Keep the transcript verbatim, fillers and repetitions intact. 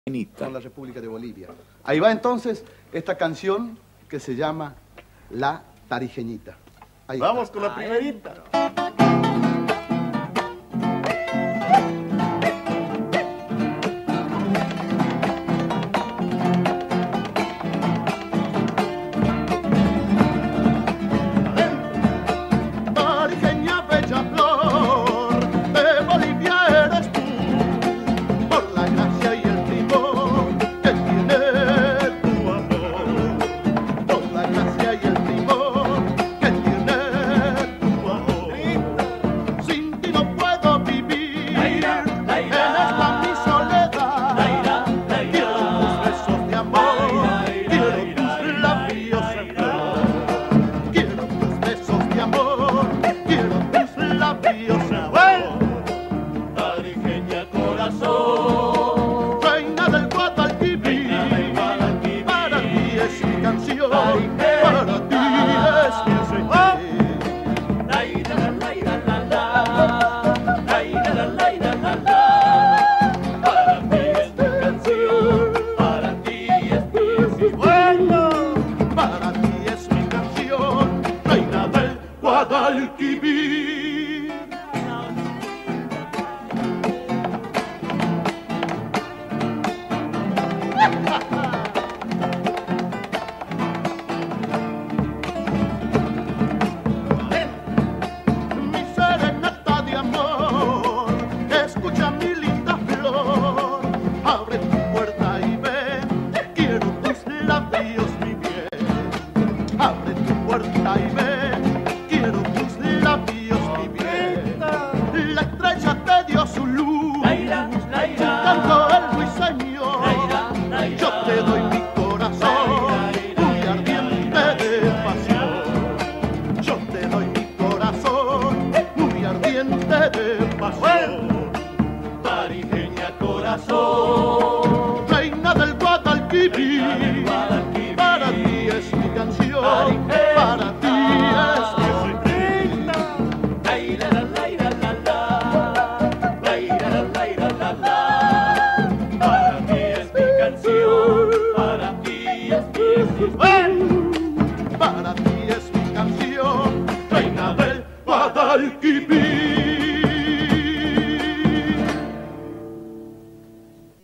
con la República de Bolivia. Ahí va entonces esta canción que se llama La Tarijeñita. Ahí Vamos está. con la primerita. Tarijeña, bella flor, de Bolivia eres tú, por la gracia y el timor que tiene tu amor, por la gracia y el timor que tiene tu amor. Sin ti no puedo vivir en esta mi soledad. Quiero tus besos de amor, quiero tus labios en flor, quiero tus besos de amor, quiero tus labios en flor. Tarijeña corazón, Reina del Guadalquivir, para ti es mi canción, para ti es mi sentir. para ti es mi canción, para ti es mi bueno, Para ti es mi canción, reina del Guadalquivir. Mi serenata de amor, escucha mi linda flor, abre tu puerta y ven, quiero tus labios, mi bien. Abre tu puerta y ven, quiero tus labios, mi bien. La estrella te dio su luz, cantó el ruiseñor, yo te doy mi corazón, muy ardiente de pasión. Yo te doy mi corazón, muy ardiente de pasión. Tarijeña corazón, Reina del Guadalquivir, para ti es mi canción, para ti es mi sentir. para ti es mi canción, para ti es mi Para ti